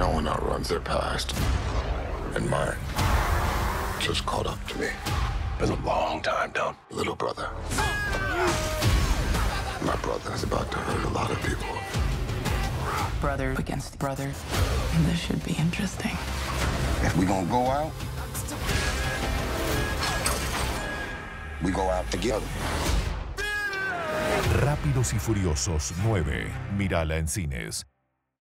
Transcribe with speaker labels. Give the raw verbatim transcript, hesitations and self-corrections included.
Speaker 1: No one outruns their past. And mine just caught up to me.
Speaker 2: Been a long time, Tom.
Speaker 1: Little brother. My brother is about to hurt a lot of people.
Speaker 3: Brother against brother. This should be interesting.
Speaker 1: If we gonna go out, we go out together.
Speaker 4: Rápidos y Furiosos nueve. Mírala en cines.